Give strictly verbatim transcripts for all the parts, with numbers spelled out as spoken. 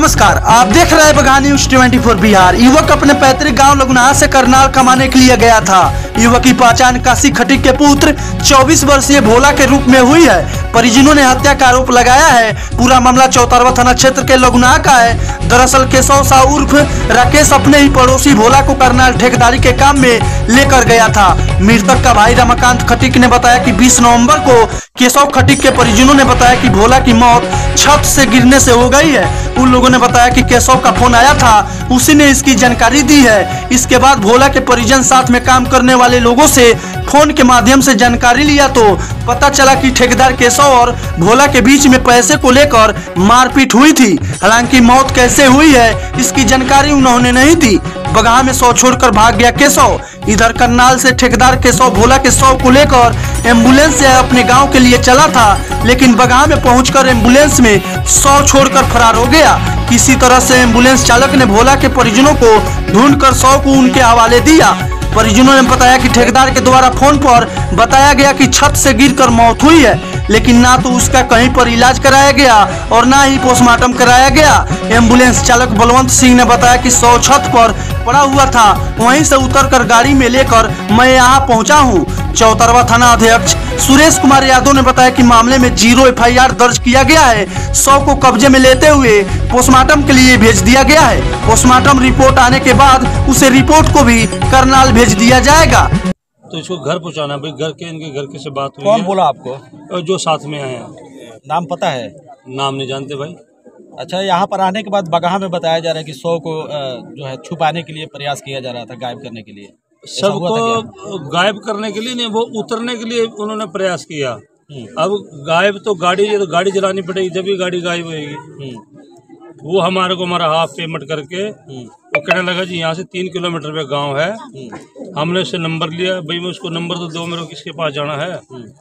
नमस्कार, आप देख रहे हैं बघा न्यूज चौबीस बिहार। युवक अपने पैतृक गांव लगुनाहा से करनाल कमाने के लिए गया था। युवक की पहचान काशी खटीक के पुत्र चौबीस वर्षीय भोला के रूप में हुई है। परिजनों ने हत्या का आरोप लगाया है। पूरा मामला चौतरवा थाना क्षेत्र के लगुनाहा का है। दरअसल केशव साहू उर्फ राकेश अपने ही पड़ोसी भोला को करनाल ठेकेदारी के काम में लेकर गया था। मृतक का भाई रमाकांत खटीक ने बताया कि बीस नवंबर को केशव खटीक के परिजनों ने बताया कि भोला की मौत छत से गिरने से हो गई है। उन लोगों ने बताया कि केशव का फोन आया था, उसी ने इसकी जानकारी दी है। इसके बाद भोला के परिजन साथ में काम करने वाले लोगों से फोन के माध्यम से जानकारी लिया तो पता चला कि ठेकेदार केशव और भोला के बीच में पैसे को लेकर मारपीट हुई थी। हालांकि मौत कैसे हुई है इसकी जानकारी उन्होंने नहीं दी। बगहा में शव छोड़कर भाग गया केशव। इधर करनाल से ठेकेदार केशव भोला के शव को लेकर एम्बुलेंस से अपने गांव के लिए चला था, लेकिन बगहा में पहुंचकर एम्बुलेंस में शव छोड़कर फरार हो गया। किसी तरह से एम्बुलेंस चालक ने भोला के परिजनों को ढूंढकर शव को उनके हवाले दिया। परिजनों ने बताया कि ठेकेदार के द्वारा फोन पर बताया गया कि छत से गिरकर मौत हुई है, लेकिन ना तो उसका कहीं पर इलाज कराया गया और ना ही पोस्टमार्टम कराया गया। एम्बुलेंस चालक बलवंत सिंह ने बताया कि शव छत पर पड़ा हुआ था, वहीं से उतरकर गाड़ी में लेकर मैं यहाँ पहुँचा हूँ। चौतरवा थाना अध्यक्ष सुरेश कुमार यादव ने बताया कि मामले में जीरो एफ आई आर दर्ज किया गया है। शव को कब्जे में लेते हुए पोस्टमार्टम के लिए भेज दिया गया है। पोस्टमार्टम रिपोर्ट आने के बाद उसे रिपोर्ट को भी करनाल भेज दिया जाएगा। तो इसको घर पहुंचाना भाई, घर के इनके घर के से बात हुई। कौन बोला आपको? जो साथ में आए हैं। नाम पता है? नाम नहीं जानते भाई। अच्छा, यहाँ पर आने के बाद बगहा में बताया जा रहा है कि शव को जो है छुपाने के लिए प्रयास किया जा रहा था, गायब करने के लिए। सबको गायब करने के लिए नहीं, वो उतरने के लिए उन्होंने प्रयास किया। अब गायब तो गाड़ी तो गाड़ी चलानी पड़ेगी, जब भी गाड़ी गायब होगी। वो हमारे को हमारा हाफ पेमेंट करके वो कहने लगा जी यहाँ से तीन किलोमीटर पे गांव है। हमने उससे नंबर लिया, भाई मैं उसको नंबर तो दो, मेरे को किसके पास जाना है।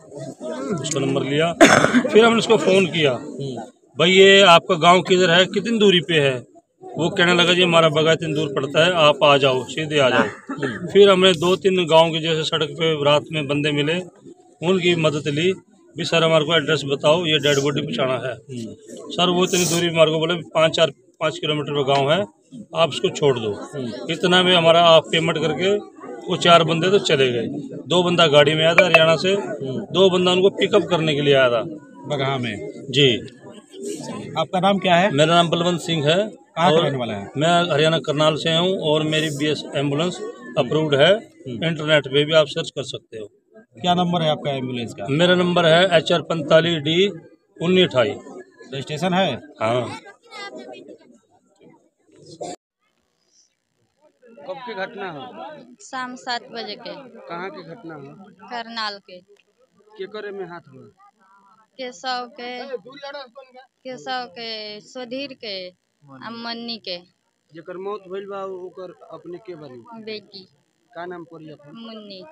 उसको नंबर लिया, फिर हमने उसको फ़ोन किया, भाई ये आपका गांव किधर है, कितनी दूरी पे है। वो कहने लगा जी हमारा बगा इतनी दूर पड़ता है, आप आ जाओ, सीधे आ जाओ। फिर हमने दो तीन गांव के जैसे सड़क पे रात में बंदे मिले, उनकी मदद ली। भी सर हमारे को एड्रेस बताओ, ये डेड बॉडी पहुँचाना है। सर वो इतनी दूरी हमारे को बोले पाँच चार पाँच किलोमीटर पे गांव है, आप उसको छोड़ दो। इतना में हमारा आप पेमेंट करके वो चार बंदे तो चले गए। दो बंदा गाड़ी में आया था हरियाणा से, दो बंदा उनको पिकअप करने के लिए आया था बगहा में। जी। आपका नाम क्या है? मेरा नाम बलवंत सिंह है। कहाँ और का रहने वाला है? मैं हरियाणा करनाल से हूँ और मेरी बी एस एम्बुलेंस अप्रूव्ड है। इंटरनेट पे भी आप सर्च कर सकते हो। क्या नंबर है आपका एम्बुलेंस का? मेरा नंबर है एच आर पैंतालीस डी उन्नीस अठाई। रजिस्ट्रेशन है? हाँ। कब की घटना हो? शाम सात बजे के। कहाँ की घटना हो? करनाल के। के करे में हाथ हुआ? केशव के केशव के सुधीर के अमन्नी के। जेकर मौत भइल बा ओकर अपने के बनी? बेटी। का नाम पड़ी अपन? मुन्नी।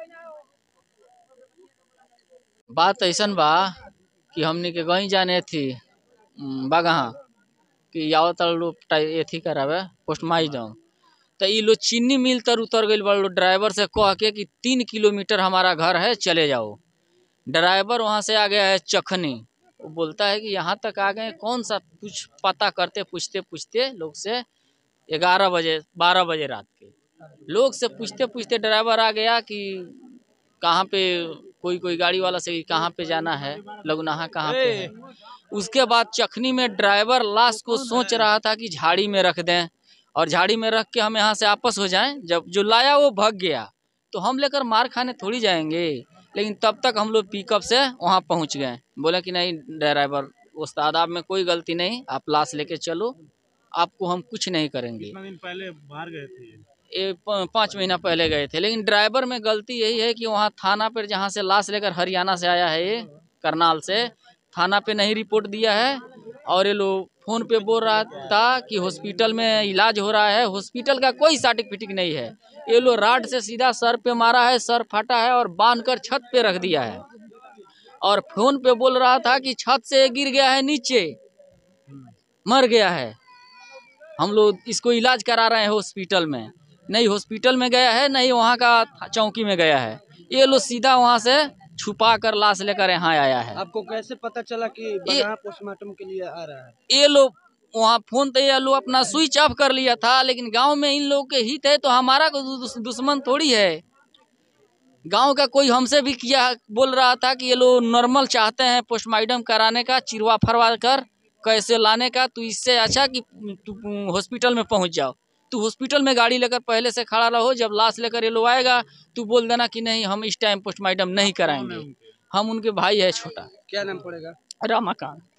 बात ऐसन बा कि हमने के गई जाने थी बगहा कि आओ तल एथी करावे पोस्टमार्टम, तो ये लो चीनी मिल तर उतर गई बा। ड्राइवर से कह के कि तीन किलोमीटर हमारा घर है, चले जाओ। ड्राइवर वहाँ से आ गया है चखनी। वो बोलता है कि यहाँ तक आ गए, कौन सा कुछ पता करते पूछते पूछते लोग से ग्यारह बजे बारह बजे रात के लोग से पूछते पूछते ड्राइवर आ गया कि कहाँ पे कोई कोई गाड़ी वाला से कहाँ पे जाना है, लगुनाहा कहाँ पे है। उसके बाद चखनी में ड्राइवर लाश को सोच रहा था कि झाड़ी में रख दें और झाड़ी में रख के हम यहाँ से आपस हो जाएं। जब जो लाया वो भाग गया तो हम लेकर मार खाने थोड़ी जाएंगे, लेकिन तब तक हम लोग पिकअप से वहाँ पहुँच गए। बोले कि नहीं ड्राइवर उस्ताद, आप में कोई गलती नहीं, आप लाश लेके चलो, आपको हम कुछ नहीं करेंगे। कितना दिन पहले बाहर गए थे? ये पाँच महीना पहले गए थे, लेकिन ड्राइवर में गलती यही है कि वहाँ थाना पर जहाँ से लाश लेकर हरियाणा से आया है, ये करनाल से, थाना पे नहीं रिपोर्ट दिया है। और ये लोग फोन पे बोल रहा था कि हॉस्पिटल में इलाज हो रहा है, हॉस्पिटल का कोई सर्टिफिकेट नहीं है। ये लोग राड से सीधा सर पे मारा है, सर फटा है और बांध कर छत पे रख दिया है। और फोन पे बोल रहा था कि छत से गिर गया है नीचे, मर गया है, हम लोग इसको इलाज करा रहे हैं हॉस्पिटल में। नहीं हॉस्पिटल में गया है, नहीं वहाँ का चौकी में गया है। ये लोग सीधा वहाँ से छुपा कर लाश लेकर यहाँ आया है। आपको कैसे पता चला कि बगहा पोस्टमार्टम के लिए आ रहा है? ये लोग वहाँ फोन तो ये लोग अपना स्विच ऑफ कर लिया था, लेकिन गांव में इन लोगों के हित है तो हमारा कोई दुश्मन थोड़ी है। गांव का कोई हमसे भी किया बोल रहा था कि ये लोग नॉर्मल चाहते हैं पोस्टमार्टम कराने का, चिरवा फरवा कर कैसे लाने का, तो इससे अच्छा कि तू हॉस्पिटल में पहुंच जाओ। तू हॉस्पिटल में गाड़ी लेकर पहले से खड़ा रहो, जब लाश लेकर ये लोग आएगा तू बोल देना कि नहीं हम इस टाइम पोस्टमार्टम नहीं कराएंगे। हम उनके भाई है छोटा। क्या नाम पड़ेगा? रमाकांत।